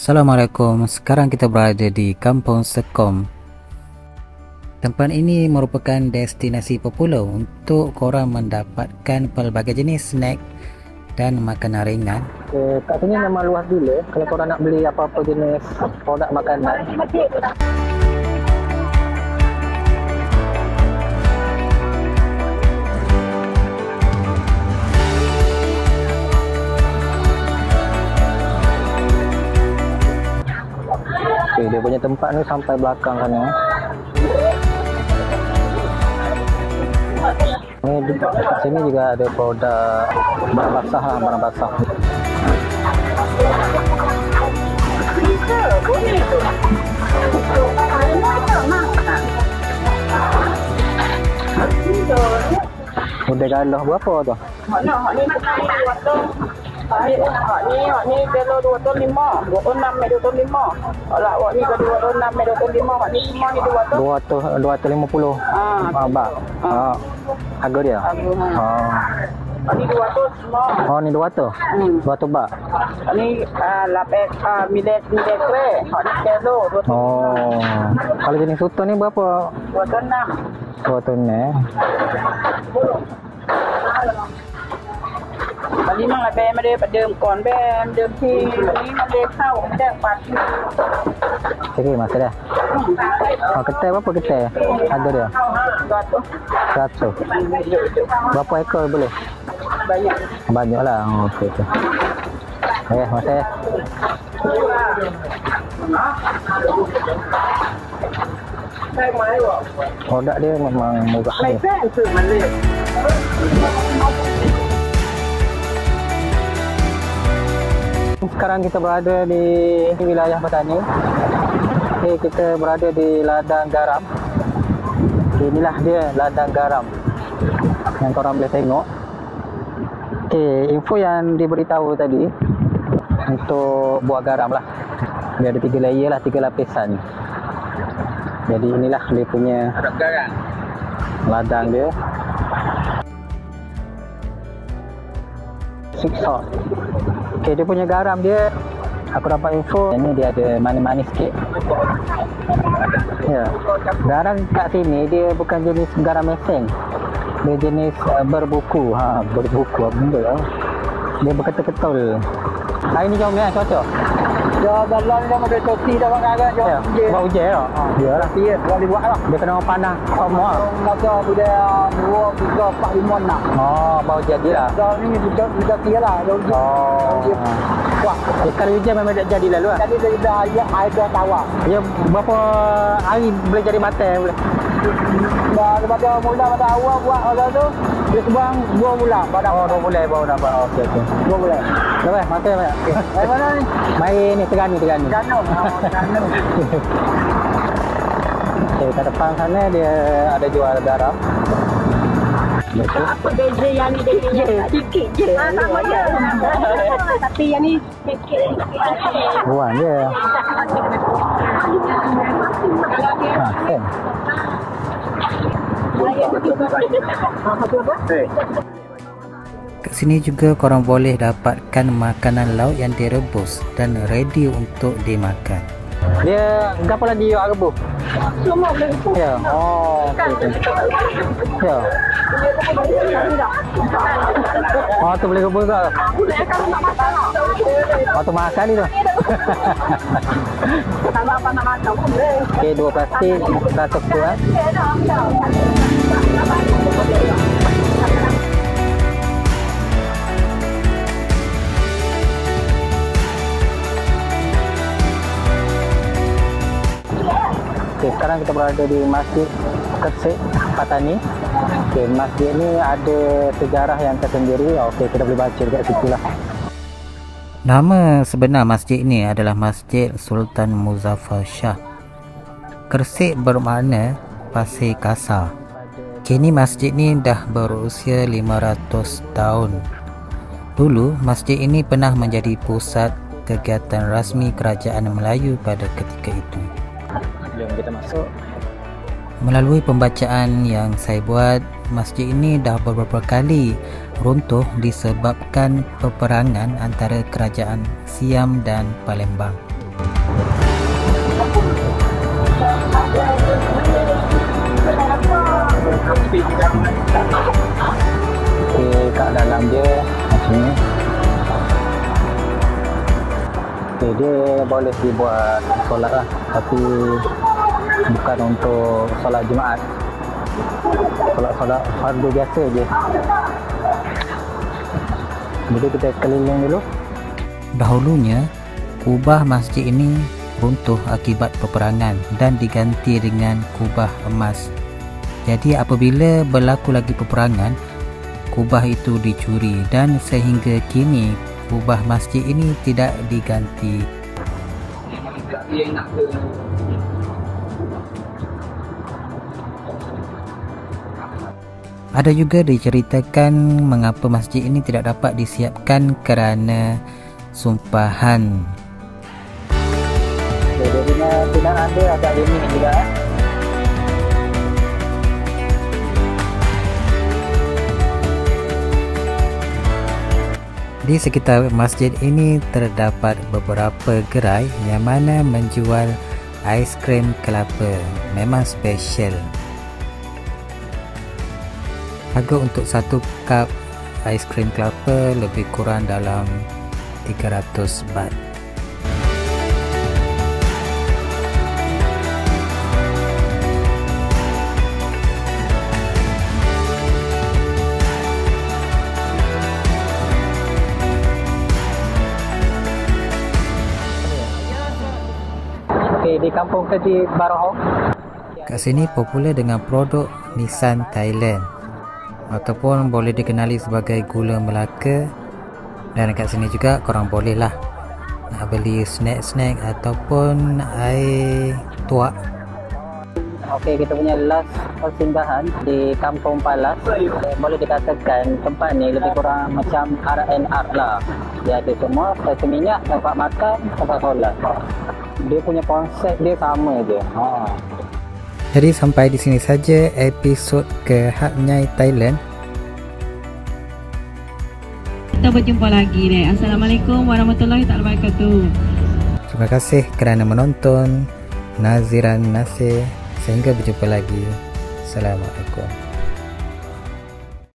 Assalamualaikum, sekarang kita berada di Kampung Sekom. Tempat ini merupakan destinasi popular untuk korang mendapatkan pelbagai jenis snack dan makanan ringan. Kat sini memang luas gila kalau korang nak beli apa-apa jenis produk makanan. Okay, dia punya tempat ni sampai belakang sana. Ni kat sini juga ada produk barang basah lah, barang basah. Mudah galah berapa tu? Hak ni bukan water. Hak ni kilo 205, 26 mek 25. Hak ni ke 26 mek 25, hak ni semua ni 250. Bak. Harga dia. Hak ni 200 semua. Oh, ni 200. 200 bak. Hak ni lapek milet kre. Hak ni kilo 200. Oh. Kalau jenis sutun ni berapa? 206. 200 Bali mang la be ma de pa dim kon be dim thi ni ma de khau de pat. Okey, masa dah. Oh, ketai berapa ketai? Harga dia? 100. Berapa ekor boleh? Banyak. Banyaklah. Oh, okey. Okey, masa. Produk dia memang murah ni. Sekarang kita berada di wilayah petani. Okay, kita berada di ladang garam. Okay, inilah dia ladang garam yang korang boleh tengok. Okay, info yang diberitahu tadi untuk buat garam lah. Dia ada 3 layer lah, 3 lapisan. Jadi inilah dia punya ladang dia. Salt. Okay, dia punya garam dia, aku dapat info ini dia ada manis-manis sikit. Ya. Garam kat sini dia bukan jenis garam mesin. Dia jenis berbuku. Berbuku apa benda lah. Dia berketul-ketul. Hari ni jom ya, cocok. Dia dalam dia ada topi dah pakai jom. Ya, buat hujan dah. Iyalah. Dia kalau dibuat lah. Dia kena panah semua. Masa bila 2, 3, 4, 5 nak. Oh, bau jadi lah. Dah ni sudah kira lah. Oh. Wah, Kalau hujan memang tak jadi lalu lah. jadi dia dah air dah tawar. Ya, berapa hari boleh jadi matang boleh? Dah daripada mula pada awal buat orang tu, dia sebuang 2 bulan. Oh, 2 bulan baru dapat. Okey. 2 bulan. Lepas, mata banyak. Dari mana ni? Mari ni Terengganu. Kano. Okey, kat depan sana dia ada jual garam. Betul. Apa beza yang ni dengan sikit je. Sama je. Tapi yang ni sikit. Buang je. Kan. Kat sini juga korang boleh dapatkan makanan laut yang direbus dan ready untuk dimakan. Dia berapa lagi awak rebus? Semua boleh rebus. Ya. Oh, okey. Ya. Oh, tu boleh rebus ke? Boleh kalau nak makan. Oh, tu mahal sekali tu. Kalau apa nak makan pun boleh. Okey, 2 plastik 100 kuat. Okay, sekarang kita berada di Masjid Kersik Patani. Okay, masjid ni ada sejarah yang tersendiri. Okay, kita boleh baca dekat situ lah. Nama sebenar masjid ini adalah Masjid Sultan Muzaffar Shah. Kersik bermakna pasir kasar. Kini masjid ini dah berusia 500 tahun. Dulu masjid ini pernah menjadi pusat kegiatan rasmi kerajaan Melayu pada ketika itu. Sebelum kita masuk, Melalui pembacaan yang saya buat, masjid ini dah beberapa kali runtuh disebabkan peperangan antara kerajaan Siam dan Palembang. Okey, kat dalam dia macam ni. Okey, dia boleh dibuat solat lah, tapi bukan untuk solat Jumaat. Solat-solat fardu biasa je. Jadi kita keliling dulu. Dahulunya, kubah masjid ini runtuh akibat peperangan dan diganti dengan kubah emas. Jadi apabila berlaku lagi peperangan, kubah itu dicuri dan sehingga kini kubah masjid ini tidak diganti. Ada juga diceritakan mengapa masjid ini tidak dapat disiapkan kerana sumpahan. Jadi tidak ada agak unik juga. Di sekitar masjid ini terdapat beberapa gerai yang mana menjual aiskrim kelapa. Memang special. Harga untuk satu cup aiskrim kelapa lebih kurang dalam 300 baht. Okey, di kampung Keji Baroho. Kat sini popular dengan produk Nissan Thailand ataupun boleh dikenali sebagai gula Melaka. Dan kat sini juga korang boleh lah nak beli snack-snack ataupun air tuak. Okey, kita punya last persinggahan di Kampung Palas. Boleh dikatakan tempat ni lebih kurang macam R&R lah. Dia ada semua, stesen minyak, tempat makan, tempat solat. Dia punya konsep dia sama je. Jadi sampai di sini saja episod ke Hat Nyai Thailand. Kita berjumpa lagi deh. Assalamualaikum warahmatullahi wabarakatuh. Terima kasih kerana menonton. Naziran Nasir. Sehingga berjumpa lagi. Assalamualaikum.